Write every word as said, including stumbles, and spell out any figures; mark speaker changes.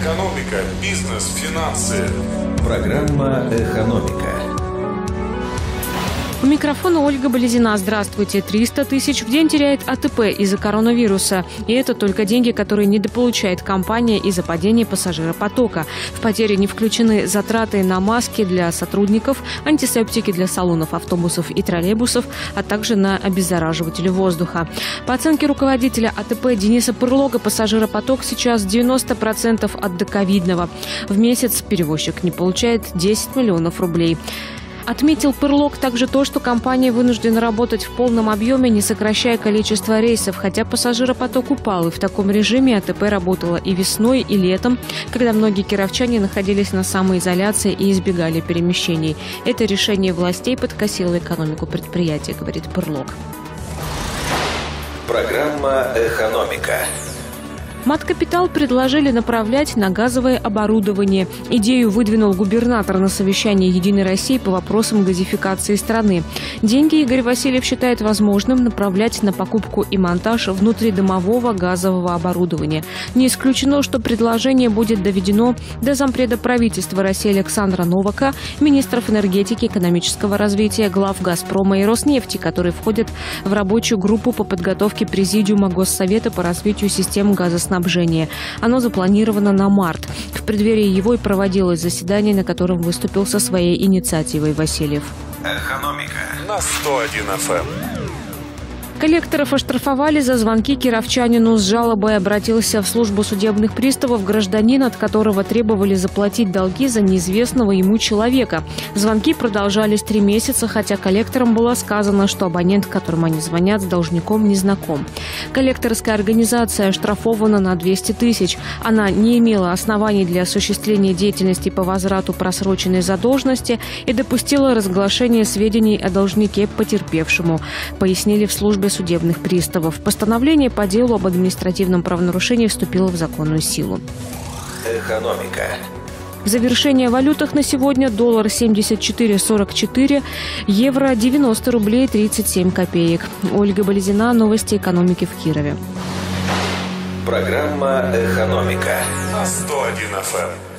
Speaker 1: Экономика, бизнес, финансы.
Speaker 2: Программа «Экономика».
Speaker 3: У микрофона Ольга Болезина. Здравствуйте. триста тысяч в день теряет АТП из-за коронавируса. И это только деньги, которые недополучает компания из-за падения пассажиропотока. В потери не включены затраты на маски для сотрудников, антисептики для салонов автобусов и троллейбусов, а также на обеззараживатели воздуха. По оценке руководителя АТП Дениса Пырлога, пассажиропоток сейчас девяносто процентов от доковидного. В месяц перевозчик не получает десять миллионов рублей. Отметил Пырлог также то, что компания вынуждена работать в полном объеме, не сокращая количество рейсов, хотя пассажиропоток упал. И в таком режиме АТП работала и весной, и летом, когда многие кировчане находились на самоизоляции и избегали перемещений. Это решение властей подкосило экономику предприятия, говорит Пырлог.
Speaker 2: Программа «Экономика».
Speaker 3: Маткапитал предложили направлять на газовое оборудование. Идею выдвинул губернатор на совещании «Единой России» по вопросам газификации страны. Деньги Игорь Васильев считает возможным направлять на покупку и монтаж внутридомового газового оборудования. Не исключено, что предложение будет доведено до зампреда правительства России Александра Новака, министров энергетики, экономического развития, глав «Газпрома» и «Роснефти», которые входят в рабочую группу по подготовке Президиума Госсовета по развитию систем газоснабжения. Оно запланировано на март. В преддверии его и проводилось заседание, на котором выступил со своей инициативой Васильев.
Speaker 2: Экономика
Speaker 1: на сто один эф эм.
Speaker 3: Коллекторов оштрафовали за звонки кировчанину. С жалобой обратился в службу судебных приставов гражданин, от которого требовали заплатить долги за неизвестного ему человека. Звонки продолжались три месяца, хотя коллекторам было сказано, что абонент, которому они звонят, с должником не знаком. Коллекторская организация оштрафована на двести тысяч. Она не имела оснований для осуществления деятельности по возврату просроченной задолженности и допустила разглашение сведений о должнике потерпевшему, пояснили в службе судебных приставов. Постановление по делу об административном правонарушении вступило в законную силу.
Speaker 2: «Экономика».
Speaker 3: В завершение о валютах на сегодня: доллар семьдесят четыре сорок четыре, евро девяносто рублей тридцать семь копеек. Ольга Болезина, новости экономики в Кирове.
Speaker 2: Программа «Экономика»
Speaker 1: на сто один эф эм.